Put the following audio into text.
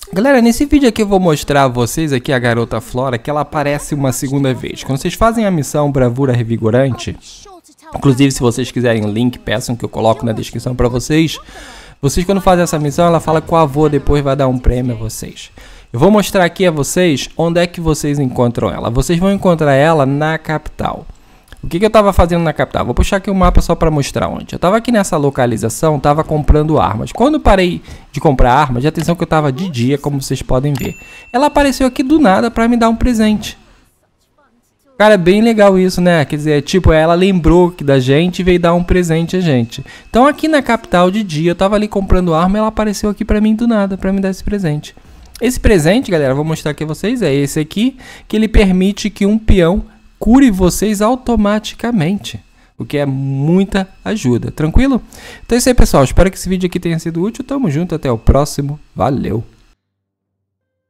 Galera, nesse vídeo aqui eu vou mostrar a vocês aqui a garota Flora, que ela aparece uma segunda vez. Quando vocês fazem a missão Bravura Revigorante, inclusive se vocês quiserem o link, peçam que eu coloco na descrição pra vocês. Vocês quando fazem essa missão, ela fala com o avô, depois vai dar um prêmio a vocês. Eu vou mostrar aqui a vocês onde é que vocês encontram ela. Vocês vão encontrar ela na capital. O que eu estava fazendo na capital? Vou puxar aqui o mapa só para mostrar onde. Eu estava aqui nessa localização, estava comprando armas. Quando eu parei de comprar armas, de atenção que eu estava de dia, como vocês podem ver. Ela apareceu aqui do nada para me dar um presente. Cara, é bem legal isso, né? Quer dizer, tipo, ela lembrou que da gente e veio dar um presente a gente. Então aqui na capital de dia, eu estava ali comprando arma e ela apareceu aqui para mim do nada, para me dar esse presente. Esse presente, galera, vou mostrar aqui a vocês, é esse aqui, que ele permite que um peão cure vocês automaticamente, o que é muita ajuda, tranquilo? Então é isso aí, pessoal, espero que esse vídeo aqui tenha sido útil, tamo junto, até o próximo, valeu!